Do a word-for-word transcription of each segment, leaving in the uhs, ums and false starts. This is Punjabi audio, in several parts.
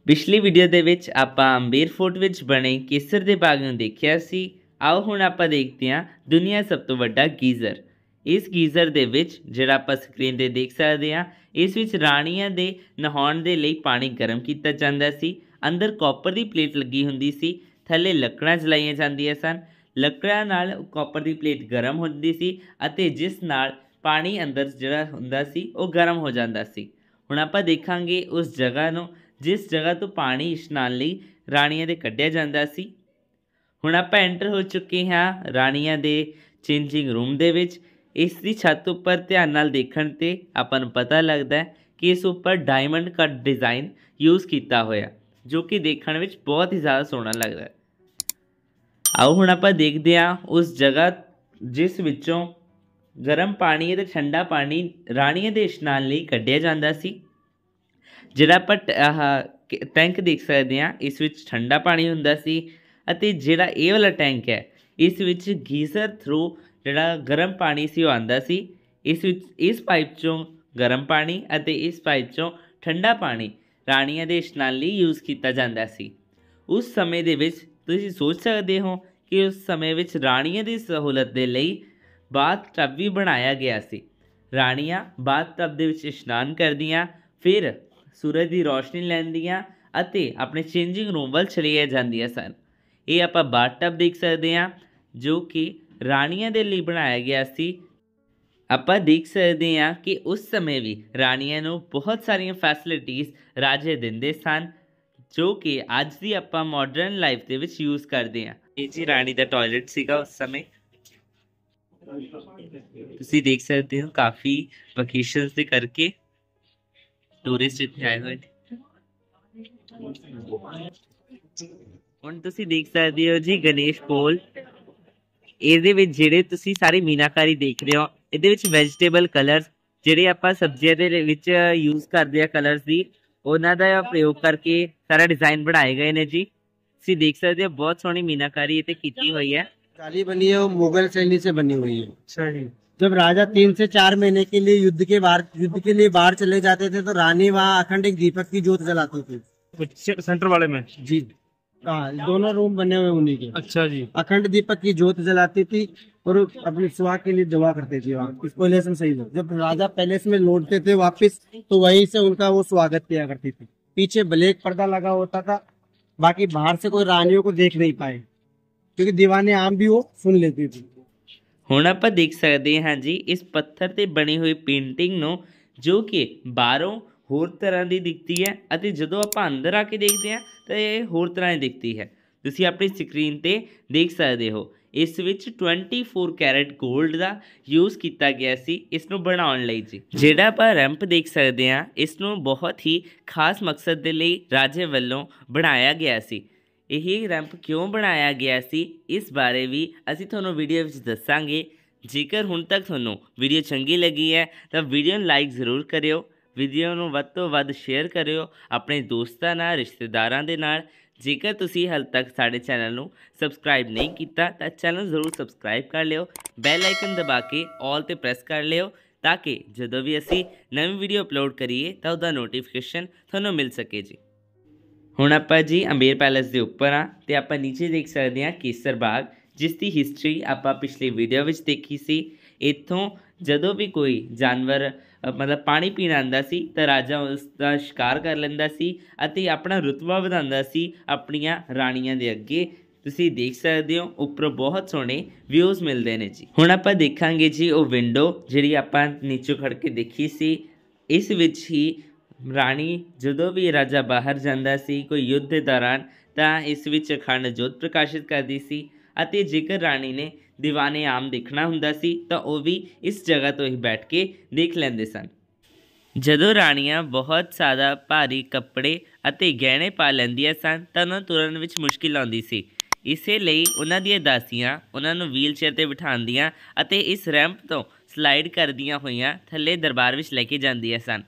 ਪਿਛਲੀ ਵੀਡੀਓ ਦੇ ਵਿੱਚ ਆਪਾਂ ਅੰਬੇਰ ਫੋਰਟ ਵਿੱਚ ਬਣੇ ਕੇਸਰ ਦੇ ਬਾਗ ਨੂੰ ਦੇਖਿਆ ਸੀ। ਆਓ ਹੁਣ ਆਪਾਂ ਦੇਖਦੇ ਹਾਂ ਦੁਨੀਆ ਸਭ ਤੋਂ ਵੱਡਾ ਗੀਜ਼ਰ। ਇਸ ਗੀਜ਼ਰ ਦੇ ਵਿੱਚ ਜਿਹੜਾ ਆਪਾਂ ਸਕਰੀਨ 'ਤੇ ਦੇਖ ਸਕਦੇ ਹਾਂ, ਇਸ ਵਿੱਚ ਰਾਣੀਆਂ ਦੇ ਨਹਾਉਣ ਦੇ ਲਈ ਪਾਣੀ ਗਰਮ ਕੀਤਾ ਜਾਂਦਾ ਸੀ। ਅੰਦਰ ਕਾਪਰ ਦੀ ਪਲੇਟ ਲੱਗੀ ਹੁੰਦੀ ਸੀ, ਥੱਲੇ ਲੱਕੜਾਂ ਜਲਾਈਆਂ ਜਾਂਦੀਆਂ ਸਨ। ਲੱਕੜਾਂ ਨਾਲ ਕਾਪਰ ਦੀ ਪਲੇਟ ਗਰਮ ਹੁੰਦੀ ਸੀ ਅਤੇ ਜਿਸ ਨਾਲ ਪਾਣੀ ਅੰਦਰ ਜਿਹੜਾ ਹੁੰਦਾ ਸੀ ਉਹ ਗਰਮ ਹੋ ਜਾਂਦਾ ਸੀ। ਹੁਣ ਆਪਾਂ ਦੇਖਾਂਗੇ ਉਸ ਜਗ੍ਹਾ ਨੂੰ ਜਿਸ ਜਗ੍ਹਾ ਤੋਂ ਪਾਣੀ ਇਸ਼ਨਾਨ ਲਈ ਰਾਣੀਆਂ ਦੇ ਕੱਢਿਆ ਜਾਂਦਾ ਸੀ। ਹੁਣ ਆਪਾਂ ਐਂਟਰ ਹੋ ਚੁੱਕੇ ਹਾਂ ਰਾਣੀਆਂ ਦੇ ਚੇਂਜਿੰਗ ਰੂਮ ਦੇ ਵਿੱਚ। ਇਸ ਦੀ ਛੱਤ ਉੱਪਰ ਧਿਆਨ ਨਾਲ ਦੇਖਣ 'ਤੇ ਆਪਾਂ ਨੂੰ ਪਤਾ ਲੱਗਦਾ ਹੈ ਕਿ ਇਸ ਉੱਪਰ ਡਾਇਮੰਡ ਕੱਟ ਡਿਜ਼ਾਈਨ ਯੂਜ਼ ਕੀਤਾ ਹੋਇਆ, ਜੋ ਕਿ ਦੇਖਣ ਵਿੱਚ ਬਹੁਤ ਹੀ ਜ਼ਿਆਦਾ ਸੋਹਣਾ ਲੱਗਦਾ ਹੈ। ਆਓ ਹੁਣ ਆਪਾਂ ਦੇਖਦੇ ਹਾਂ ਉਸ ਜਗ੍ਹਾ ਜਿਸ ਵਿੱਚੋਂ ਗਰਮ ਪਾਣੀ ਅਤੇ ਠੰਡਾ ਪਾਣੀ ਰਾਣੀਆਂ ਦੇ ਇਸ਼ਨਾਨ ਲਈ ਕੱਢਿਆ ਜਾਂਦਾ ਸੀ। ਜਿਹੜਾ ਆਪਾਂ ਆਹ ਟੈਂਕ ਦੇਖ ਸਕਦੇ ਹਾਂ, ਇਸ ਵਿੱਚ ਠੰਡਾ ਪਾਣੀ ਹੁੰਦਾ ਸੀ ਅਤੇ ਜਿਹੜਾ ਇਹ ਵਾਲਾ ਟੈਂਕ ਹੈ, ਇਸ ਵਿੱਚ ਗੀਜ਼ਰ ਥਰੂ ਜਿਹੜਾ ਗਰਮ ਪਾਣੀ ਸੀ ਉਹ ਆਉਂਦਾ ਸੀ। ਇਸ ਵਿੱਚ ਇਸ ਪਾਈਪ 'ਚੋਂ ਗਰਮ ਪਾਣੀ ਅਤੇ ਇਸ ਪਾਈਪ 'ਚੋਂ ਠੰਡਾ ਪਾਣੀ ਰਾਣੀਆਂ ਦੇ ਇਸ਼ਨਾਨ ਲਈ ਯੂਜ਼ ਕੀਤਾ ਜਾਂਦਾ ਸੀ। ਉਸ ਸਮੇਂ ਦੇ ਵਿੱਚ ਤੁਸੀਂ ਸੋਚ ਸਕਦੇ ਹੋ ਕਿ ਉਸ ਸਮੇਂ ਵਿੱਚ ਰਾਣੀਆਂ ਦੀ ਸਹੂਲਤ ਦੇ ਲਈ ਬਾਥ ਟੱਬ ਵੀ ਬਣਾਇਆ ਗਿਆ ਸੀ। ਰਾਣੀਆਂ ਬਾਥ ਟੱਬ ਦੇ ਵਿੱਚ ਇਸ਼ਨਾਨ ਕਰਦੀਆਂ, ਫਿਰ ਸੂਰਜ ਦੀ ਰੋਸ਼ਨੀ ਲੈਂਦੀਆਂ ਅਤੇ ਆਪਣੇ ਚੇਂਜਿੰਗ ਰੂਮ ਵੱਲ ਚਲੀਆਂ ਜਾਂਦੀਆਂ ਸਨ। ਇਹ ਆਪਾਂ ਬਾਥ ਟੱਬ ਦੇਖ ਸਕਦੇ ਹਾਂ ਜੋ ਕਿ ਰਾਣੀਆਂ ਦੇ ਲਈ ਬਣਾਇਆ ਗਿਆ ਸੀ। ਆਪਾਂ ਦੇਖ ਸਕਦੇ ਹਾਂ ਕਿ ਉਸ ਸਮੇਂ ਵੀ ਰਾਣੀਆਂ ਨੂੰ ਬਹੁਤ ਸਾਰੀਆਂ ਫੈਸਿਲਿਟੀਜ਼ ਰਾਜੇ ਦਿੰਦੇ ਸਨ, ਜੋ ਕਿ ਅੱਜ ਦੀ ਆਪਾਂ ਮਾਡਰਨ ਲਾਈਫ ਦੇ ਵਿੱਚ ਯੂਜ਼ ਕਰਦੇ ਹਾਂ। ਇਹ ਜੀ ਰਾਣੀ ਦਾ ਟਾਇਲਟ ਸੀਗਾ ਉਸ ਸਮੇਂ। ਤੁਸੀਂ ਦੇਖ ਸਕਦੇ ਹੋ ਕਾਫੀ ਵਕੇਸ਼ਨਸ ਦੇ ਕਰਕੇ ਟੂਰਿਸਟ ਇੱਥੇ ਆਏ ਹੋਏ ਨੇ। ਹੁਣ ਤੁਸੀਂ ਦੇਖ ਸਕਦੇ ਹੋ ਜੀ ਗਣੇਸ਼ ਪੋਲ। ਇਹਦੇ ਵਿੱਚ ਜਿਹੜੇ ਤੁਸੀਂ ਸਾਰੀ ਮੀਨਾਕਾਰੀ ਦੇਖ ਰਹੇ ਹੋ, ਇਹਦੇ ਵਿੱਚ ਵੈਜੀਟੇਬਲ ਕਲਰਸ ਜਿਹੜੇ ਆਪਾਂ ਸਬਜ਼ੀਆਂ ਦੇ ਵਿੱਚ ਯੂਜ਼ ਕਰਦੇ ਆ ਕਲਰਸ ਦੀ, ਉਹਨਾਂ ਦਾ ਪ੍ਰਯੋਗ ਕਰਕੇ ਸਾਰਾ ਡਿਜ਼ਾਈਨ ਬਣਾਏ ਗਏ ਨੇ ਜੀ। ਤੁਸੀਂ ਦੇਖ ਸਕਦੇ ਹੋ ਬਹੁਤ ਸੋਹਣੀ ਮੀਨਾਕਾਰੀ ਇੱਥੇ ਕੀਤੀ ਹੋਈ है। जाली बनी है वो मुगल शैली से बनी हुई है। अच्छा जी। जब राजा तीन से चार महीने के लिए युद्ध के बाहर युद्ध के लिए बाहर चले जाते थे तो रानी वहाँ अखंड एक दीपक की जोत जलाती थी। सेंटर वाले में जी हाँ, दोनों रूम बने हुए उन्हीं के। अच्छा जी। अखंड दीपक की जोत जलाती थी और अपनी सुहाग के लिए दुआ करते थे वहाँ। इस पैलेस में सही है। जब राजा पैलेस में लौटते थे वापिस तो वहीं से उनका वो स्वागत किया करती थी। पीछे ब्लैक पर्दा लगा होता था, बाकी बाहर से कोई रानियों को देख नहीं पाए क्योंकि दीवाने आम भी वो सुन लेती थी। ਹੁਣ ਆਪਾਂ ਦੇਖ ਸਕਦੇ ਹਾਂ ਜੀ ਇਸ ਪੱਥਰ ਤੇ ਬਣੀ ਹੋਈ ਪੇਂਟਿੰਗ ਨੂੰ, ਜੋ ਕਿ ਬਾਹਰੋਂ ਹੋਰ ਤਰ੍ਹਾਂ ਦੀ ਦਿਖਦੀ ਹੈ ਅਤੇ ਜਦੋਂ ਆਪਾਂ ਅੰਦਰ ਆ ਕੇ ਦੇਖਦੇ ਹਾਂ ਤਾਂ ਇਹ ਹੋਰ ਤਰ੍ਹਾਂ ਦੀ ਦਿਖਦੀ ਹੈ। ਤੁਸੀਂ ਆਪਣੀ ਸਕਰੀਨ ਤੇ ਦੇਖ ਸਕਦੇ ਹੋ ਇਸ ਵਿੱਚ ਚੌਬੀ ਕੈਰਟ 골ਡ ਦਾ ਯੂਜ਼ ਕੀਤਾ ਗਿਆ ਸੀ ਇਸ ਨੂੰ ਬਣਾਉਣ ਲਈ ਜੀ। ਜਿਹੜਾ ਆਪਾਂ ਰੈਂਪ ਦੇਖ ਸਕਦੇ ਹਾਂ, ਇਸ ਨੂੰ ਬਹੁਤ ਹੀ ਖਾਸ ਮਕਸਦ ਦੇ ਲਈ ਰਾਜੇ ਵੱਲੋਂ ਬਣਾਇਆ ਗਿਆ ਸੀ। ਇਹ ਰੈਂਪ ਕਿਉਂ ਬਣਾਇਆ ਗਿਆ ਸੀ ਇਸ ਬਾਰੇ ਵੀ ਅਸੀਂ ਤੁਹਾਨੂੰ ਵੀਡੀਓ ਵਿੱਚ ਦੱਸਾਂਗੇ। ਜੇਕਰ ਹੁਣ ਤੱਕ ਤੁਹਾਨੂੰ ਵੀਡੀਓ ਚੰਗੀ ਲੱਗੀ ਹੈ ਤਾਂ ਵੀਡੀਓ ਨੂੰ ਲਾਈਕ ਜ਼ਰੂਰ ਕਰਿਓ, ਵੀਡੀਓ ਨੂੰ ਵੱਧ ਤੋਂ ਵੱਧ ਸ਼ੇਅਰ ਕਰਿਓ ਆਪਣੇ ਦੋਸਤਾਂ ਨਾਲ, ਰਿਸ਼ਤੇਦਾਰਾਂ ਦੇ ਨਾਲ। ਜੇਕਰ ਤੁਸੀਂ ਹਾਲੇ ਤੱਕ ਸਾਡੇ ਚੈਨਲ ਨੂੰ ਸਬਸਕ੍ਰਾਈਬ ਨਹੀਂ ਕੀਤਾ ਤਾਂ ਚੈਨਲ ਜ਼ਰੂਰ ਸਬਸਕ੍ਰਾਈਬ ਕਰ ਲਿਓ, ਬੈਲ ਆਈਕਨ ਦਬਾ ਕੇ ਆਲ 'ਤੇ ਪ੍ਰੈਸ ਕਰ ਲਿਓ ਤਾਂ ਕਿ ਜਦੋਂ ਵੀ ਅਸੀਂ ਨਵੀਂ ਵੀਡੀਓ ਅਪਲੋਡ ਕਰੀਏ ਤਾਂ ਉਹਦਾ ਨੋਟੀਫਿਕੇਸ਼ਨ ਤੁਹਾਨੂੰ ਮਿਲ ਸਕੇ ਜੀ। ਹੁਣ ਆਪਾਂ ਜੀ ਅੰਬੇਰ ਪੈਲੇਸ ਦੇ ਉੱਪਰ ਆ ਅਤੇ ਆਪਾਂ ਨੀਚੇ ਦੇਖ ਸਕਦੇ ਹਾਂ ਕੇਸਰ ਬਾਗ, ਜਿਸ ਦੀ ਹਿਸਟਰੀ ਆਪਾਂ ਪਿਛਲੀ ਵੀਡੀਓ ਵਿੱਚ ਦੇਖੀ ਸੀ। ਇੱਥੋਂ ਜਦੋਂ ਵੀ ਕੋਈ ਜਾਨਵਰ ਮਤਲਬ ਪਾਣੀ ਪੀਣ ਆਉਂਦਾ ਸੀ ਤਾਂ ਰਾਜਾ ਉਸ ਦਾ ਸ਼ਿਕਾਰ ਕਰ ਲੈਂਦਾ ਸੀ ਅਤੇ ਆਪਣਾ ਰੁਤਬਾ ਵਧਾਉਂਦਾ ਸੀ ਆਪਣੀਆਂ ਰਾਣੀਆਂ ਦੇ ਅੱਗੇ। ਤੁਸੀਂ ਦੇਖ ਸਕਦੇ ਹੋ ਉੱਪਰੋਂ ਬਹੁਤ ਸੋਹਣੇ ਵਿਊਜ਼ ਮਿਲਦੇ ਨੇ ਜੀ। ਹੁਣ ਆਪਾਂ ਦੇਖਾਂਗੇ ਜੀ ਉਹ ਵਿੰਡੋ ਜਿਹੜੀ ਆਪਾਂ ਨੀਚੋਂ ਖੜ੍ਹ ਕੇ ਦੇਖੀ ਸੀ। ਇਸ ਵਿੱਚ ਹੀ ਰਾਣੀ ਜਦੋਂ ਵੀ ਰਾਜਾ ਬਾਹਰ ਜਾਂਦਾ ਸੀ ਕੋਈ ਯੁੱਧ ਦੇ ਦੌਰਾਨ ਤਾਂ ਇਸ ਵਿੱਚ ਅਖੰਡ ਜੋਤ ਪ੍ਰਕਾਸ਼ਿਤ ਕਰਦੀ ਸੀ ਅਤੇ ਜੇਕਰ ਰਾਣੀ ਨੇ ਦੀਵਾਨੇ ਆਮ ਦੇਖਣਾ ਹੁੰਦਾ ਸੀ ਤਾਂ ਉਹ ਵੀ ਇਸ ਜਗ੍ਹਾ ਤੋਂ ਹੀ ਬੈਠ ਕੇ ਦੇਖ ਲੈਂਦੇ ਸਨ। ਜਦੋਂ ਰਾਣੀਆਂ ਬਹੁਤ ਜ਼ਿਆਦਾ ਭਾਰੀ ਕੱਪੜੇ ਅਤੇ ਗਹਿਣੇ ਪਾ ਲੈਂਦੀਆਂ ਸਨ ਤਾਂ ਉਹਨਾਂ ਨੂੰ ਤੁਰਨ ਵਿੱਚ ਮੁਸ਼ਕਿਲ ਆਉਂਦੀ ਸੀ। ਇਸੇ ਲਈ ਉਹਨਾਂ ਦੀਆਂ ਦਾਸੀਆਂ ਉਹਨਾਂ ਨੂੰ ਵੀਲ ਚੇਅਰ 'ਤੇ ਬਿਠਾਉਂਦੀਆਂ ਅਤੇ ਇਸ ਰੈਂਪ ਤੋਂ ਸਲਾਈਡ ਕਰਦੀਆਂ ਹੋਈਆਂ ਥੱਲੇ ਦਰਬਾਰ ਵਿੱਚ ਲੈ ਕੇ ਜਾਂਦੀਆਂ ਸਨ।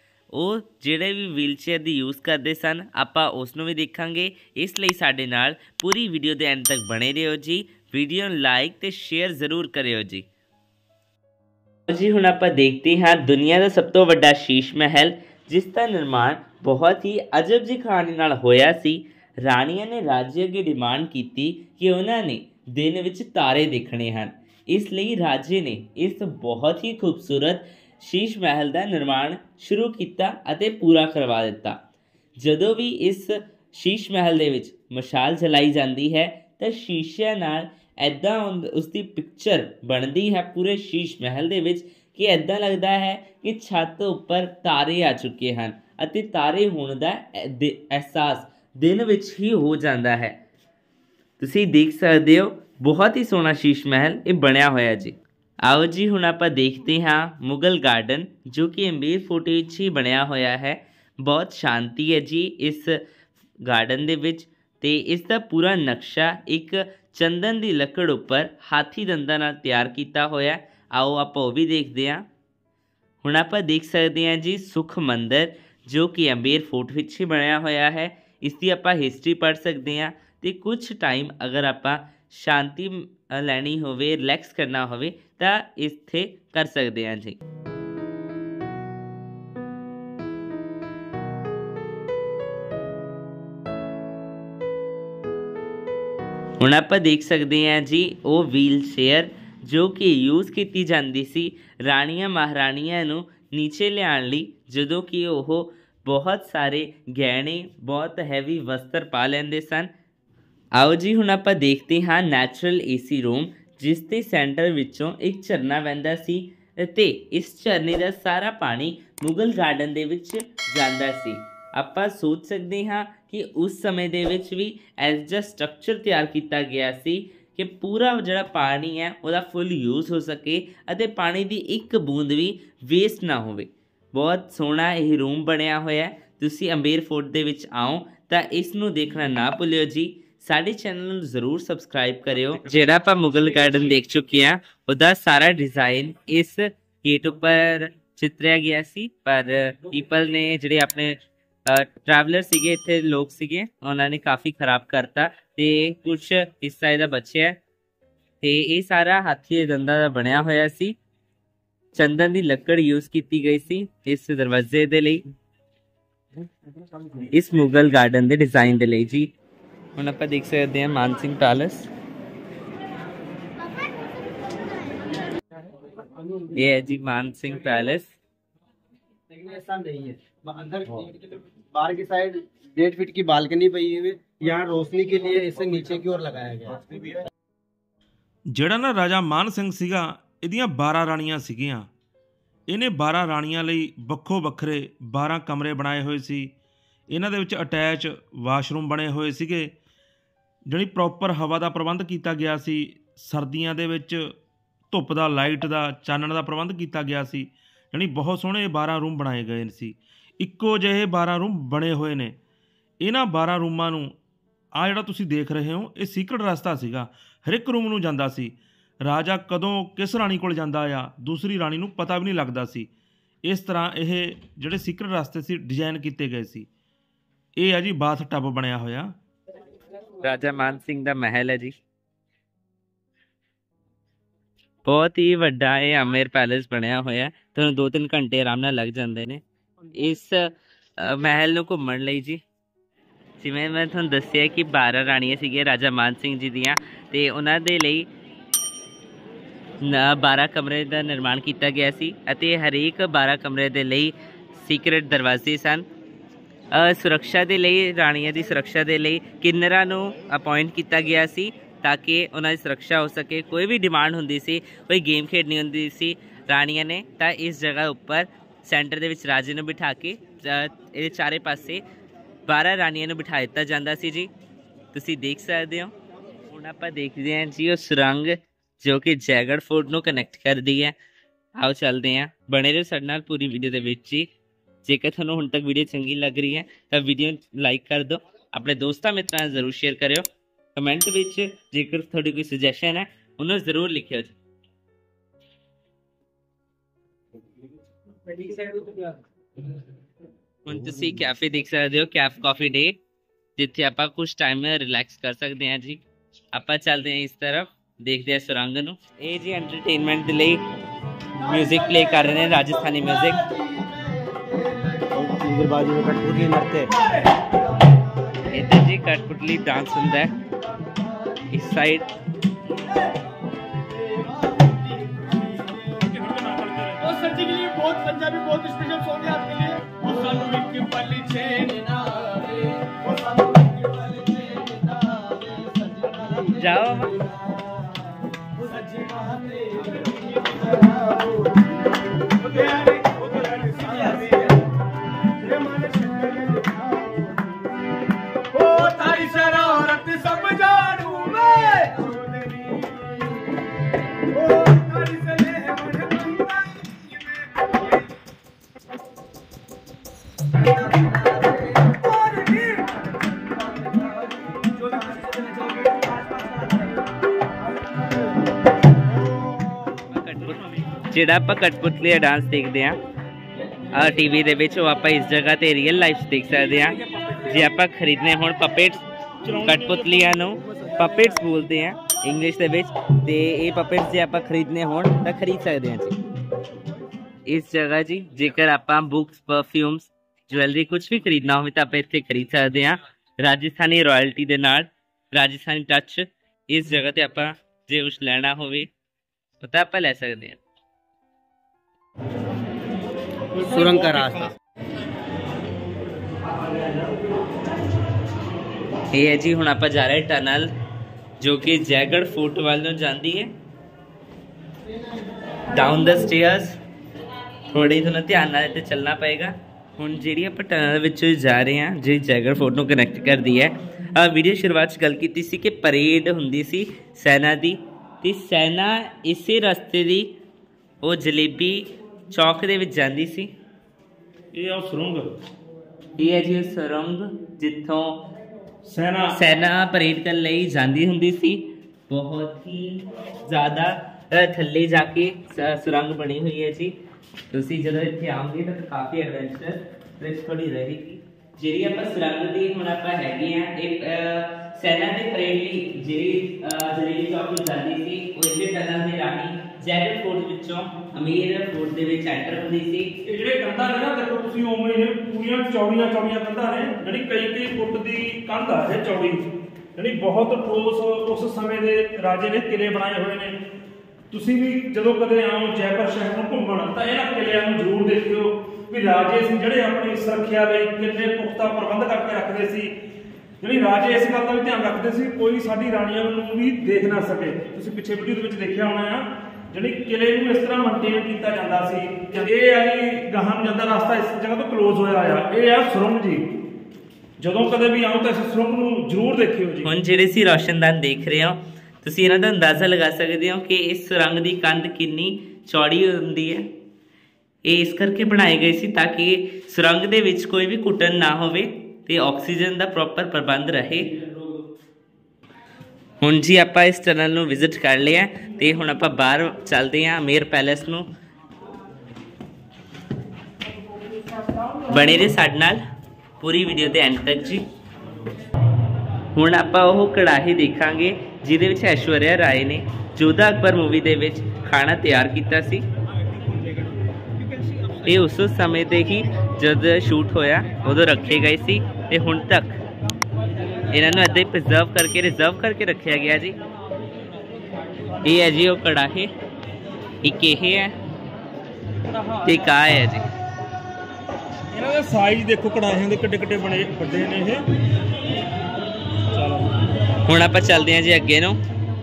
ਉਹ ਜਿਹੜੇ ਵੀ ਵੀਲ ਚੇਅਰ ਦੀ ਯੂਜ਼ ਕਰਦੇ ਸਨ ਆਪਾਂ ਉਸ ਨੂੰ ਵੀ ਦੇਖਾਂਗੇ, ਇਸ ਲਈ ਸਾਡੇ ਨਾਲ ਪੂਰੀ ਵੀਡੀਓ ਦੇ ਐਂਡ ਤੱਕ ਬਣੇ ਰਹੋ ਜੀ। ਵੀਡੀਓ ਨੂੰ ਲਾਈਕ ਅਤੇ ਸ਼ੇਅਰ ਜ਼ਰੂਰ ਕਰਿਓ ਜੀ। ਜੀ ਹੁਣ ਆਪਾਂ ਦੇਖਦੇ ਹਾਂ ਦੁਨੀਆ ਦਾ ਸਭ ਤੋਂ ਵੱਡਾ ਸ਼ੀਸ਼ ਮਹਿਲ, जिस का निर्माण बहुत ही अजब जी कहानी नाल होया सी। राणियां ने राजे अगे डिमांड की कि उन्होंने दिन विच तारे देखने हैं, इसलिए राजे ने इस बहुत ही खूबसूरत शीश महल का निर्माण शुरू किया अते पूरा करवा दिता। जदों भी इस शीश महल दे विच मशाल जलाई जाती है तो शीशिया नाल ऐदां उसकी पिक्चर बनती है पूरे शीश महल दे विच कि ऐदां लगता है कि छत उपर तारे आ चुके हैं अते तारे होने का एहसास दिन विच ही हो जाता है। तुसीं देख सकते हो बहुत ही सोहना शीश महल ये बनया होया जी। आओ जी हुण आपां देखते हाँ मुगल गार्डन जो कि अंबेर फोर्ट विच ही बनया होया है। बहुत शांति है जी इस गार्डन दे विच ते इसका पूरा नक्शा एक चंदन की लकड़ उपर हाथी दंदां नाल तैयार किया होया। आओ आपां ओह भी देखते हैं। हुण आपां देख सकते हैं जी सुख मंदिर जो कि अंबेर फोर्ट विच ही बनया होया है। इसकी आपां हिस्टरी पढ़ सकते हैं तो कुछ टाइम अगर आपां शांति लैनी होवे रिलैक्स करना होवे तो इत्थे कर सकते हैं जी। हुण आपां देख सकते हैं जी वो व्हील चेयर जो कि यूज़ की जाती सी राणियां महाराणियां नूं नीचे लियाउण लई जदों कि ओह बहुत सारे गहने बहुत हैवी वस्त्र पा लैंदे सन। आओ जी हुण आपां देखते हाँ नैचुरल ए सी रूम जिस दे सेंटर विचों एक झरना वहंदा सी ते इस झरने का सारा पानी मुगल गार्डन दे विच जांदा सी। आपां सोच सकते हाँ कि उस समय दे विच भी एज जा स्ट्रक्चर तैयार किया गया सी कि पूरा जिहड़ा पानी है वह फुल यूज़ हो सके अते पानी की एक बूंद भी वेस्ट ना होवे। बहुत सोहना यह रूम बनया होया है। तुसीं अंबेर फोर्ट दे विच आओ तो इसनूं देखना ना भुल्लिओ जी। साडे चैनल नूं जरूर सबसक्राइब करियो। जिहड़ा आपां मुगल गार्डन देख चुके हैं उहदा सारा डिज़ाइन इस गेट उपर चितरिया गया सी पर पीपल ने जिहड़े अपने ट्रैवलर सीगे इत्थे लोग सीगे उन्होंने काफ़ी खराब करता ते कुछ हिस्सा इहदा बचिया ते ये सारा हाथी दे दंदां दा बनया होया सी। चंदन की लकड़ यूज़ की गई सी इस दरवाजे दे लई इस मुगल गार्डन के डिज़ाइन दे लई जी। हुण आपां देख सकते हैं मान सिंह पैलेस। ये है जी मान सिंह पैलेस। ऐसा नहीं है अंदर बाहर की साइड डेढ़ फीट की बालकनी पई हुई, यहाँ रोशनी के लिए इसे नीचे की ओर लगाया गया। ਜਿਹੜਾ ਨਾ ਰਾਜਾ ਮਾਨ ਸਿੰਘ ਸੀਗਾ ਇਹਦੀਆਂ ਬਾਰਾਂ ਰਾਣੀਆਂ ਸੀਗੀਆਂ। ਇਹਨੇ ਬਾਰਾਂ ਰਾਣੀਆਂ ਲਈ ਵੱਖੋ ਵੱਖਰੇ ਬਾਰਾਂ ਕਮਰੇ ਬਣਾਏ ਹੋਏ ਸੀ। ਇਹਨਾਂ ਦੇ ਵਿੱਚ ਅਟੈਚ ਵਾਸ਼ਰੂਮ ਬਣੇ ਹੋਏ ਸੀਗੇ। ਜਿਹੜੀ ਪ੍ਰੋਪਰ ਹਵਾ ਦਾ ਪ੍ਰਬੰਧ ਕੀਤਾ ਗਿਆ ਸੀ। ਸਰਦੀਆਂ ਦੇ ਵਿੱਚ ਧੁੱਪ ਦਾ ਲਾਈਟ ਦਾ ਚਾਨਣ ਦਾ ਪ੍ਰਬੰਧ ਕੀਤਾ ਗਿਆ ਸੀ। ਜਾਣੀ ਬਹੁਤ ਸੋਹਣੇ ਬਾਰਾਂ ਰੂਮ ਬਣਾਏ ਗਏ ਸੀ। ਇੱਕੋ ਜਿਹੇ ਬਾਰਾਂ ਰੂਮ ਬਣੇ ਹੋਏ ਨੇ। ਇਹਨਾਂ ਬਾਰਾਂ ਰੂਮਾਂ ਨੂੰ ਆ ਜਿਹੜਾ ਤੁਸੀਂ ਦੇਖ ਰਹੇ ਹੋ ਇਹ ਸੀਕਰਟ ਰਸਤਾ ਸੀਗਾ। ਹਰ ਇੱਕ ਰੂਮ ਨੂੰ ਜਾਂਦਾ ਸੀ। ਰਾਜਾ ਕਦੋਂ ਕਿਸ ਰਾਣੀ ਕੋਲ ਜਾਂਦਾ ਆ ਦੂਸਰੀ ਰਾਣੀ ਨੂੰ ਪਤਾ ਵੀ ਨਹੀਂ ਲੱਗਦਾ ਸੀ। ਇਸ ਤਰ੍ਹਾਂ ਇਹ ਜਿਹੜੇ ਸੀਕਰਟ ਰਸਤੇ ਸੀ ਡਿਜ਼ਾਈਨ ਕੀਤੇ ਗਏ ਸੀ। ਇਹ ਆ ਜੀ ਬਾਥ ਟੱਬ ਬਣਿਆ ਹੋਇਆ। राजा मान सिंह का महल है जी। बहुत ही वड्डा ये आमेर पैलेस बनया होया तो दो तीन घंटे आराम नाल लग जाते हैं इस महल नूं घुम्मण लई जी। जिवें मैं तुहानूं दस्सिया कि बारह राणियां सीगियां राजा मान सिंह जी दियां ते उन्हां दे लई बारह कमरे का निर्माण किया गया सी अते हरेक बारह कमरे दे लई सीक्रेट दरवाजे सन। सुरक्षा के लिए राणियां की सुरक्षा के लिए किन्नरां नूं अपॉइंट किया गया सी ताकि उन्हां दी सुरक्षा हो सके। कोई भी डिमांड हुंदी सी कोई गेम खेडनी हुंदी सी राणियां ने तां इस जगह उपर सेंटर दे विच राजे नूं बिठा के इहदे चारे पासे बारह राणियां नूं बिठा दित्ता जांदा सी जी। तुसीं देख सकदे हो। हुण आपां देखदे हां जी उह सुरंग जो कि जयगढ़ फोर्ट नूं कनैक्ट करदी है। आओ चलदे हां। बने रहो साडे नाल पूरी वीडियो दे विच जी। जेकर थानू हुण तक वीडियो चंगी लग रही है तो वीडियो लाइक कर दो। अपने दोस्तों मित्रों जरूर शेयर करियो। कमेंट विच जेकर थोड़ी कोई सुजैशन है उन्हें जरूर लिखियो। हुण तुसीं कैफे देख सकते हो कैफ कॉफी डे जिथे आपां कुछ टाइम रिलैक्स कर सकते हैं जी। आपां चलते हैं इस तरफ देखते हैं सुरंग नूं। ये जी एंटरटेनमेंट के लिए म्यूजिक प्ले कर रहे हैं राजस्थानी म्यूजिक। इधर बाजू में कठपुतली नृत्य इधर जी कठपुतली डांस होता है इस साइड। सर जी के लिए बहुत पंजाबी बहुत स्पेशल सॉन्ग है आपके लिए। जाओ तारी शरारत सब जानू मैं ਜਿਹੜਾ ਆਪਾਂ ਕਠਪੁਤਲੀ ਦਾ ਡਾਂਸ ਦੇਖਦੇ ਆ ਆ ਟੀਵੀ ਦੇ ਵਿੱਚ ਉਹ ਆਪਾਂ ਇਸ ਜਗ੍ਹਾ ਤੇ ਰੀਅਲ ਲਾਈਫ ਦੇਖ ਸਕਦੇ ਆ। ਜੇ ਆਪਾਂ ਖਰੀਦਨੇ ਹੁਣ ਪਪੇਟਸ ਕਠਪੁਤਲੀਆਂ ਨੂੰ ਪਪੇਟਸ ਬੋਲਦੇ ਆ ਇੰਗਲਿਸ਼ ਦੇ ਵਿੱਚ ਤੇ ਇਹ ਪਪੇਟਸ ਜੇ ਆਪਾਂ ਖਰੀਦਨੇ ਹੋਣ ਤਾਂ ਖਰੀਦ ਸਕਦੇ ਆ ਜੀ ਇਸ ਜਗ੍ਹਾ ਜੀ। ਜੇਕਰ ਆਪਾਂ ਬੁੱਕਸ ਪਰਫਿਊਮਸ ਜਵੈਲਰੀ ਕੁਝ ਵੀ ਖਰੀਦਣਾ ਹੋਵੇ ਤਾਂ ਆਪਾਂ ਇੱਥੇ ਖਰੀਦ ਸਕਦੇ ਆ ਰਾਜਸਥਾਨੀ ਰਾਇਲਟੀ ਦੇ ਨਾਲ ਰਾਜਸਥਾਨੀ ਟੱਚ। ਇਸ ਜਗ੍ਹਾ ਤੇ ਆਪਾਂ ਜੇ ਕੁਝ ਲੈਣਾ ਹੋਵੇ ਤਾਂ ਆਪਾਂ ਲੈ ਸਕਦੇ ਆ। सुरंग का रास्ता ਇਹ ਹੈ ਜੀ। ਹੁਣ ਆਪਾਂ ਜਾ ਰਹੇ ਟਨਲ ਜੋ ਕਿ ਜੈਗੜ ਫੋਰਟ ਵੱਲ ਨੂੰ ਜਾਂਦੀ ਹੈ ਡਾਊਨ ਦ ਸਟੇਅਰਸ। ਥੋੜੀ ਤੁਹਾਨੂੰ ਧਿਆਨ ਨਾਲ ਇੱਥੇ ਚੱਲਣਾ ਪਏਗਾ। ਹੁਣ ਜਿਹੜੀ ਆਪਾਂ ਟਨਲ ਵਿੱਚ ਜਾ ਰਹੇ ਹਾਂ ਜਿਹੜੀ ਜੈਗੜ ਫੋਰਟ ਨੂੰ ਕਨੈਕਟ ਕਰਦੀ ਹੈ। ਆ ਵੀਡੀਓ ਸ਼ੁਰੂਆਤ 'ਚ ਗੱਲ ਕੀਤੀ ਸੀ ਕਿ ਪਰੇਡ ਹੁੰਦੀ ਸੀ ਸੈਨਾ ਦੀ ਤੇ ਸੈਨਾ ਇਸੇ ਰਸਤੇ ਦੀ ਉਹ ਜਲੇਬੀ ਚੌਕ ਦੇ ਵਿੱਚ ਜਾਂਦੀ ਸੀ। ਇਹ ਆ ਸੁਰੰਗ ਇਹ ਹੈ ਜੀ ਸੁਰੰਗ ਜਿੱਥੋਂ ਸੈਨਾ ਸੈਨਾ ਪਰੇਡ ਕਰਨ ਲਈ ਜਾਂਦੀ ਹੁੰਦੀ ਸੀ। ਬਹੁਤ ਹੀ ਜ਼ਿਆਦਾ ਥੱਲੇ ਜਾ ਕੇ ਸੁਰੰਗ ਬਣੀ ਹੋਈ ਹੈ ਜੀ। ਤੁਸੀਂ ਜਦੋਂ ਇੱਥੇ ਆਉਂਗੇ ਤਾਂ ਕਾਫੀ ਐਡਵੈਂਚਰ ਵਿੱਚ ਥੋੜੀ ਰਹੇਗੀ। ਜਿਹੜੀ ਆਪਾਂ ਸੁਰੰਗ ਦੀ ਹੁਣ ਆਪਾਂ ਹੈਗੇ ਆ ਇਹ ਸੈਨਾ ਦੇ ਪਰੇਡ ਲਈ ਜਿਹੜੀ ਜਲੇਬੀ ਚੌਕ ਨੂੰ ਜਾਂਦੀ ਸੀ ਉਹ ਇਸੇ ਟਨਲ ਦੇ ਰਾਹੀਂ ਜੈਗੜ ਫੋਰਟ ਵਿੱਚੋਂ ਅਮੀਰ ਫੋਰਟ ਦੇ ਵਿੱਚ ਐਂਟਰ ਹੁੰਦੀ ਸੀ। ਇਹ ਜਿਹੜੇ ਕੰਧਾਂ ਨੇ ਨਾ ਦੇਖੋ ਤੁਸੀਂ ਉਵੇਂ ਨੇ ਪੂਰੀਆਂ ਚੌੜੀਆਂ ਚੌੜੀਆਂ ਕੰਧਾਂ ਨੇ ਜਿਹੜੀ ਕਈ ਕਈ ਫੁੱਟ ਦੀ ਕੰਧ ਆ ਇਹ ਚੌੜੀ ਜਿਹੜੀ ਬਹੁਤ ਠੋਸ ਉਸ ਸਮੇਂ ਦੇ ਰਾਜੇ ਨੇ ਕਿਲੇ ਬਣਾਏ ਹੋਏ ਨੇ। ਤੁਸੀਂ ਵੀ ਜਦੋਂ ਕਦੇ ਆਓ ਜੈਪੁਰ ਸ਼ਹਿਰ ਨੂੰ ਘੁੰਮਣ ਤਾਂ ਇਹਨਾਂ ਕਿਲਿਆਂ ਨੂੰ ਜ਼ਰੂਰ ਦੇਖਿਓ ਵੀ ਰਾਜੇ ਸੀ ਜਿਹੜੇ ਆਪਣੀ ਸੁਰੱਖਿਆ ਲਈ ਕਿੰਨੇ ਪੁਖਤਾ ਪ੍ਰਬੰਧ ਕਰਕੇ ਰੱਖਦੇ ਸੀ। ਜਿਹੜੀ ਰਾਜੇ ਇਸ ਗੱਲ ਦਾ ਵੀ ਧਿਆਨ ਰੱਖਦੇ ਸੀ ਕੋਈ ਸਾਡੀ ਰਾਣੀਆਂ ਨੂੰ ਵੀ ਦੇਖ ਨਾ ਸਕੇ। ਤੁਸੀਂ ਪਿੱਛੇ ਵੀਡੀਓ ਦੇ ਵਿੱਚ ਦੇਖਿਆ ਹੋਣਾ ਆ ਜਿਹੜੀ ਕਿਲੇ ਨੂੰ ਇਸ ਤਰ੍ਹਾਂ ਮੇਨਟੇਨ ਕੀਤਾ ਜਾਂਦਾ ਸੀ। ਇਹ ਆ ਜੀ ਗਾਹਾਂ ਨੂੰ ਜਾਂਦਾ ਰਸਤਾ ਇਸ ਜਗ੍ਹਾ ਤੋਂ ਕਲੋਜ਼ ਹੋਇਆ ਆ। ਇਹ ਆ ਸੁਰੰਗ ਜੀ। ਜਦੋਂ ਕਦੇ ਵੀ ਆਓ ਤਾਂ ਇਸ ਸੁਰੰਗ ਨੂੰ ਜ਼ਰੂਰ ਦੇਖਿਓ ਜੀ। ਹੁਣ ਜਿਹੜੇ ਸੀ ਰੋਸ਼ਨਦਾਨ ਦੇਖ ਰਹੇ ਹੋ ਤੁਸੀਂ ਇਹਨਾਂ ਦਾ ਅੰਦਾਜ਼ਾ ਲਗਾ ਸਕਦੇ ਹੋ ਕਿ ਇਸ ਸੁਰੰਗ ਦੀ ਕੰਧ ਕਿੰਨੀ ਚੌੜੀ ਹੁੰਦੀ ਹੈ। ਇਹ ਇਸ ਕਰਕੇ ਬਣਾਏ ਗਏ ਸੀ ਤਾਂ ਕਿ ਸੁਰੰਗ ਦੇ ਵਿੱਚ ਕੋਈ ਵੀ ਘੁੱਟਣ ਨਾ ਹੋਵੇ ਤੇ ਆਕਸੀਜਨ ਦਾ ਪ੍ਰੋਪਰ ਪ੍ਰਬੰਧ ਰਹੇ। ਹੁਣ ਜੀ ਆਪਾਂ ਇਸ ਟਨਲ ਨੂੰ ਵਿਜ਼ਿਟ ਕਰ ਲਿਆ ਤੇ ਹੁਣ ਆਪਾਂ ਬਾਹਰ ਚੱਲਦੇ ਹਾਂ ਮੇਰ ਪੈਲੇਸ ਨੂੰ। ਬਣੇ ਰਹੇ ਸਾਡੇ ਨਾਲ ਪੂਰੀ ਵੀਡੀਓ ਦੇ ਐਂਡ ਤੱਕ ਜੀ। ਹੁਣ ਆਪਾਂ ਉਹ ਕੜਾਹੀ ਦੇਖਾਂਗੇ ਜਿਹਦੇ ਵਿੱਚ ਐਸ਼ਵਰਿਆ ਰਾਏ ਨੇ ਜੋਧਾ ਅਕਬਰ ਮੂਵੀ ਦੇ ਵਿੱਚ ਖਾਣਾ ਤਿਆਰ ਕੀਤਾ ਸੀ। ਇਹ ਉਸ ਸਮੇਂ ਤੇ ਹੀ ਜਦ ਸ਼ੂਟ ਹੋਇਆ ਉਦੋਂ ਰੱਖੇ ਗਏ ਸੀ ਤੇ ਹੁਣ ਤੱਕ ਇਹਨਾਂ ਨੂੰ ਇੱਦਾਂ ਹੀ ਪ੍ਰੀਜ਼ਰਵ ਕਰਕੇ ਰਿਜ਼ਰਵ ਕਰਕੇ ਰੱਖਿਆ ਗਿਆ ਜੀ। ਇਹ ਹੈ ਜੀ ਉਹ ਕੜਾਹੀ, ਇੱਕ ਇਹ ਹੈ ਤੇ ਇੱਕ ਆਹ ਹੈ ਜੀ। ਇਹਨਾਂ ਦੇ ਸਾਈਜ਼ ਦੇਖੋ ਕੜਾਹੀਆਂ ਦੇ ਕਿੱਡੇ ਕਿੱਡੇ ਬਣੇ ਵੱਡੇ ਨੇ ਇਹ। ਚਲੋ ਹੁਣ ਆਪਾਂ ਚੱਲਦੇ ਹਾਂ ਜੀ ਅੱਗੇ ਨੂੰ।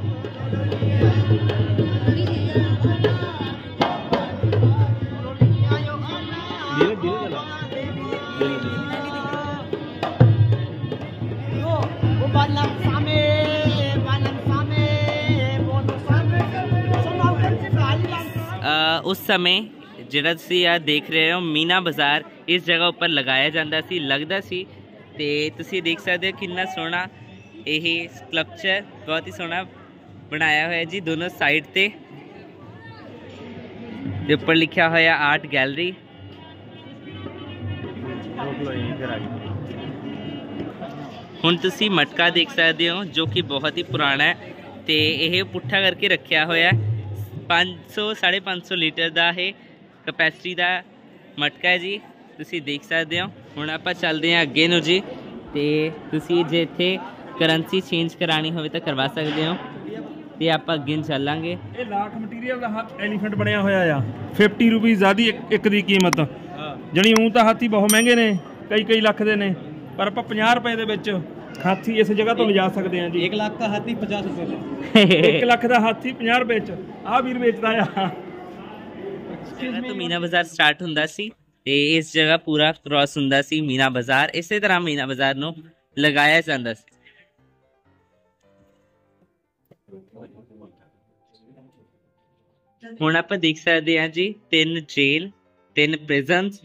ਉਸ ਸਮੇਂ ਜਿਹੜਾ ਤੁਸੀਂ ਆ ਦੇਖ ਰਹੇ ਹੋ ਮੀਨਾ ਬਾਜ਼ਾਰ ਇਸ ਜਗ੍ਹਾ ਉੱਪਰ ਲਗਾਇਆ ਜਾਂਦਾ ਸੀ ਲੱਗਦਾ ਸੀ ਤੇ ਤੁਸੀਂ ਦੇਖ ਸਕਦੇ ਹੋ ਕਿੰਨਾ ਸੋਹਣਾ ਇਹ ਸਕਲਪਚਰ ਬਹੁਤ ਹੀ ਸੋਹਣਾ ਬਣਾਇਆ ਹੋਇਆ ਜੀ ਦੋਨੋਂ ਸਾਈਡ ਤੇ ਦੇ ਉੱਪਰ ਲਿਖਿਆ ਹੋਇਆ ਆਰਟ ਗੈਲਰੀ। ਹੁਣ ਤੁਸੀਂ ਮਟਕਾ ਦੇਖ ਸਕਦੇ ਹੋ ਜੋ ਕਿ ਬਹੁਤ ਹੀ ਪੁਰਾਣਾ ਹੈ ਤੇ ਇਹ ਪੁੱਠਾ ਕਰਕੇ ਰੱਖਿਆ ਹੋਇਆ ਪੰਜ ਸੌ ਸਾਢੇ ਪੰਜ ਸੌ ਲੀਟਰ ਦਾ ਇਹ ਕਪੈਸਿਟੀ ਦਾ ਮਟਕਾ ਹੈ ਜੀ। ਤੁਸੀਂ ਦੇਖ ਸਕਦੇ ਹੋ। ਹੁਣ ਆਪਾਂ ਚੱਲਦੇ ਹਾਂ ਅੱਗੇ ਨੂੰ ਜੀ, ਤੇ ਤੁਸੀਂ ਜੇ ਇੱਥੇ ਕਰੰਸੀ ਚੇਂਜ ਕਰਾਣੀ ਹੋਵੇ ਤਾਂ ਕਰਵਾ ਸਕਦੇ ਹੋ, ਤੇ ਆਪਾਂ ਅੱਗੇ ਨੂੰ ਚੱਲਾਂਗੇ। ਇਹ ਲਾਖ ਮਟੀਰੀਅਲ ਦਾ ਐਲੀਫੈਂਟ ਬਣਿਆ ਹੋਇਆ ਆ, ਫਿਫਟੀ ਰੁਪੀਜ਼ ਆਦੀ ਇੱਕ ਦੀ ਕੀਮਤ। ਜਣੀ ਊਂ ਤਾਂ ਹਾਥੀ ਬਹੁਤ ਮਹਿੰਗੇ ਨੇ, ਕਈ ਕਈ ਲੱਖ ਦੇ ਨੇ, ਪਰ ਆਪਾਂ ਪੰਜਾਹ ਰੁਪਏ ਦੇ ਵਿੱਚ ਹਾਥੀ ਇਸ ਜਗ੍ਹਾ ਤੋਂ ਲਿਜਾ ਸਕਦੇ ਹਾਂ ਜੀ। एक लाख का हाथी पचास रुपए में। ਇੱਕ ਲੱਖ ਦਾ ਹਾਥੀ ਪੰਜਾਹ ਰੁਪਏ ਚ ਆਹ ਵੀਰ ਵੇਚਦਾ ਆ। ਜਗ੍ਹਾ ਤੋਂ ਮੀਨਾ ਬਾਜ਼ਾਰ ਸਟਾਰਟ ਹੁੰਦਾ ਸੀ, ਤੇ ਇਸ ਜਗ੍ਹਾ ਪੂਰਾ ਕ੍ਰਾਸ ਹੁੰਦਾ ਸੀ ਮੀਨਾ ਬਾਜ਼ਾਰ। ਇਸੇ ਤਰ੍ਹਾਂ ਮੀਨਾ ਬਾਜ਼ਾਰ ਨੂੰ ਲਗਾਇਆ ਜਾਂਦਾ ਸੀ। ਹੁਣ ਆਪਾਂ ਦੇਖ ਸਕਦੇ ਹਾਂ ਜੀ ਤਿੰਨ ਜੇਲ੍ਹ, ਤਿੰਨ ਪ੍ਰਿਜ਼ਨਸ,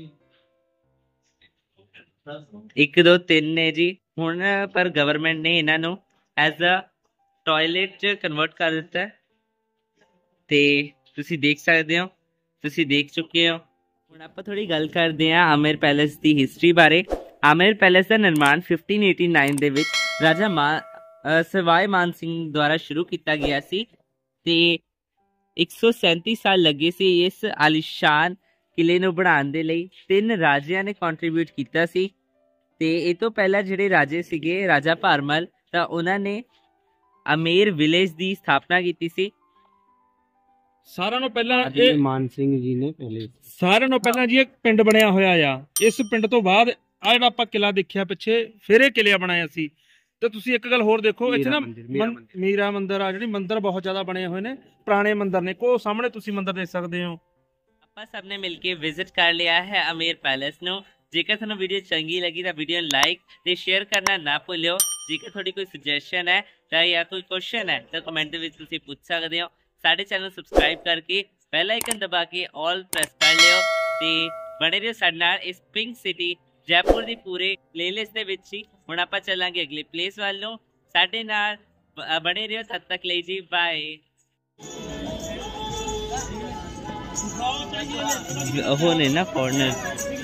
ਇੱਕ ਦੋ ਤਿੰਨ ਨੇ ਜੀ। ਹੁਣ ਪਰ ਗਵਰਨਮੈਂਟ ਨੇ ਇਹਨਾਂ ਨੂੰ ਐਜ਼ ਅ ਟਾਇਲਟ 'ਚ ਕਨਵਰਟ ਕਰ ਦਿੱਤਾ ਹੈ, ਤੇ ਤੁਸੀਂ ਦੇਖ ਸਕਦੇ ਹੋ, ਤੁਸੀਂ ਦੇਖ ਚੁੱਕੇ ਹੋ। ਹੁਣ ਆਪਾਂ ਥੋੜੀ ਗੱਲ ਕਰਦੇ ਹਾਂ ਆਮੇਰ ਪੈਲੇਸ ਦੀ ਹਿਸਟਰੀ ਬਾਰੇ। ਆਮੇਰ ਪੈਲੇਸ ਦਾ ਨਿਰਮਾਣ ਫਿਫਟੀਨ ਏਟੀ ਨਾਈਨ ਦੇ ਵਿੱਚ ਰਾਜਾ ਮਾਨ ਸਵਾਈ ਮਾਨ ਸਿੰਘ ਦੁਆਰਾ ਸ਼ੁਰੂ ਕੀਤਾ ਗਿਆ ਸੀ, ਤੇ ਇੱਕ ਸੌ ਸੈਂਤੀ ਸਾਲ ਲੱਗੇ ਸੀ ਇਸ ਆਲੀਸ਼ਾਨ ਕਿਲੇ ਨੂੰ ਬਣਾਉਣ ਦੇ ਲਈ। ਤਿੰਨ ਰਾਜਿਆਂ ਨੇ ਕੰਟਰੀਬਿਊਟ ਕੀਤਾ ਸੀ, ਤੇ ਇਹ ਤੋਂ ਪਹਿਲਾਂ ਜਿਹੜੇ ਰਾਜੇ ਸੀਗੇ ਰਾਜਾ ਭਰਮਲ, ਤਾਂ ਉਹਨਾਂ ਨੇ ਅਮੇਰ ਵਿਲੇਜ ਦੀ ਸਥਾਪਨਾ ਕੀਤੀ ਸੀ। ਸਾਰਿਆਂ ਨੂੰ ਪਹਿਲਾਂ ਇਹ मान सिंह जी ने पहले ਸਾਰਿਆਂ ਨੂੰ ਪਹਿਲਾਂ ਜੀ ਇੱਕ ਪਿੰਡ ਬਣਿਆ ਹੋਇਆ ਆ। ਇਸ ਪਿੰਡ ਤੋਂ ਬਾਅਦ ਆ ਜਿਹੜਾ ਆਪਾਂ ਕਿਲਾ ਦੇਖਿਆ ਪਿੱਛੇ, ਫਿਰ ਇਹ ਕਿਲਾ ਬਣਾਇਆ ਸੀ। ਤੇ ਤੁਸੀਂ ਇੱਕ ਗੱਲ ਹੋਰ ਦੇਖੋ, ਇੱਥੇ ਨਾ ਮੀਰਾ ਮੰਦਿਰ ਆ, ਜਿਹੜੀ ਮੰਦਿਰ ਬਹੁਤ ਜ਼ਿਆਦਾ ਬਣੇ ਹੋਏ ਨੇ, ਪੁਰਾਣੇ ਮੰਦਿਰ ਨੇ। ਕੋ ਸਾਹਮਣੇ ਤੁਸੀਂ ਮੰਦਿਰ ਦੇਖ ਸਕਦੇ ਹੋ। ਆਪਾਂ ਸਭ ਨੇ ਮਿਲ ਕੇ ਵਿਜ਼ਿਟ ਕਰ ਲਿਆ ਹੈ ਅਮੇਰ ਪੈਲੇਸ ਨੂੰ। ਜੇਕਰ ਤੁਹਾਨੂੰ ਵੀਡੀਓ ਚੰਗੀ ਲੱਗੀ ਤਾਂ ਵੀਡੀਓ ਨੂੰ ਲਾਈਕ ਤੇ ਸ਼ੇਅਰ ਕਰਨਾ ਨਾ ਭੁੱਲਿਓ। ਜੇਕਰ ਤੁਹਾਡੀ ਕੋਈ ਸੁਜੈਸ਼ਨ ਹੈ ਤਾਂ ਜਾਂ ਕੋਈ ਕੁਐਸਚਨ ਹੈ ਤਾਂ ਕਮੈਂਟ ਦੇ ਵਿੱਚ ਤੁਸੀਂ ਪੁੱਛ ਸਕਦੇ ਹੋ। ਸਾਡੇ ਚੈਨਲ ਨੂੰ ਸਬਸਕ੍ਰਾਈਬ ਕਰਕੇ ਬੈਲ ਆਈਕਨ ਦਬਾ ਕੇ ਆਲ ਪ੍ਰੈਸ ਕਰ ਲਿਓ, ਤੇ ਬਣੇ ਰਹੋ ਸਾਡੇ ਨਾਲ ਇਸ ਪਿੰਕ ਸਿਟੀ ਜੈਪੁਰ ਦੀ ਪੂਰੇ ਪਲੇਲਿਸਟ ਦੇ ਵਿੱਚ ਹੀ। ਹੁਣ ਆਪਾਂ ਚੱਲਾਂਗੇ ਅਗਲੇ ਪਲੇਸ ਵੱਲ ਨੂੰ, ਸਾਡੇ ਨਾਲ ਬਣੇ ਰਹੋ। ਤਦ ਤੱਕ ਲਈ ਜੀ ਬਾਏ। ਉਹ ਨੇ ਨਾ ਫੋਰਨਰ